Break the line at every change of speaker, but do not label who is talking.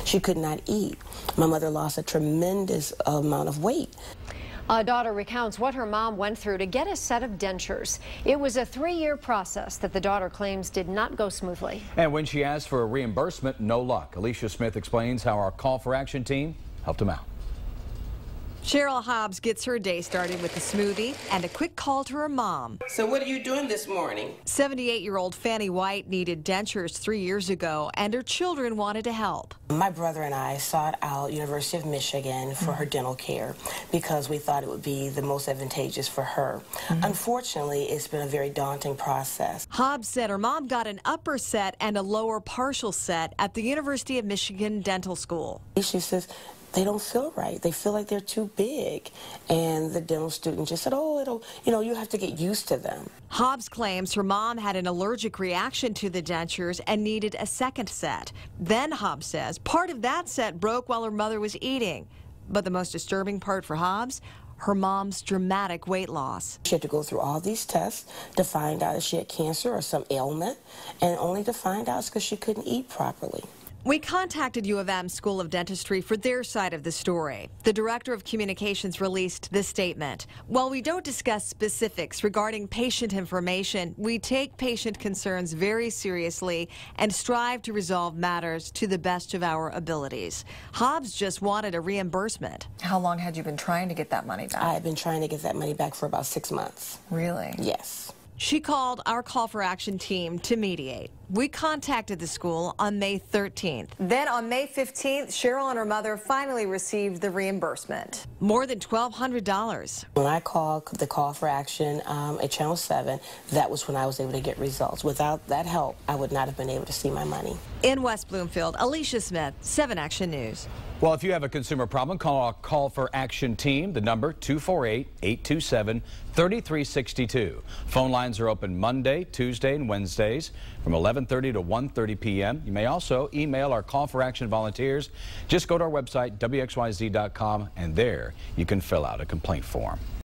She could not eat. My mother lost a tremendous amount of weight.
A daughter recounts what her mom went through to get a set of dentures. It was a 3-year process that the daughter claims did not go smoothly.
And when she asked for a reimbursement, no luck. Alicia Smith explains how our Call for Action team helped him out.
Cheryl Hobbs gets her day started with a smoothie and a quick call to her mom.
So what are you doing this morning?
78-year-old Fanny White needed dentures 3 years ago, and her children wanted to help.
My brother and I sought out University of Michigan for her dental care because we thought it would be the most advantageous for her. Unfortunately, it's been a very daunting process.
Hobbs said her mom got an upper set and a lower partial set at the University of Michigan Dental School.
She says, they don't feel right. They feel like they're too big. And the dental student just said, oh, you have to get used to them.
Hobbs claims her mom had an allergic reaction to the dentures and needed a second set. Then Hobbs says part of that set broke while her mother was eating. But the most disturbing part for Hobbs, her mom's dramatic weight loss.
She had to go through all these tests to find out if she had cancer or some ailment, and only to find out it's because she couldn't eat properly.
We contacted U of M School of Dentistry for their side of the story. The Director of Communications released this statement. While we don't discuss specifics regarding patient information, we take patient concerns very seriously and strive to resolve matters to the best of our abilities. Hobbs just wanted a reimbursement.
How long had you been trying to get that money back?
I had been trying to get that money back for about 6 months.
Really?
Yes.
She called our Call for Action team to mediate. We contacted the school on May 13th.
Then on May 15th, Cheryl and her mother finally received the reimbursement.
More than $1,200.
When I called the Call for Action at Channel 7, that was when I was able to get results. Without that help, I would not have been able to see my money.
In West Bloomfield, Alicia Smith, 7 Action News.
Well, if you have a consumer problem, call our Call for Action team. The number 248-827-3362. Phone lines are open Monday, Tuesday, and Wednesdays from 11:30 to 1:30 p.m. You may also email our Call for Action volunteers. Just go to our website, wxyz.com, and there you can fill out a complaint form.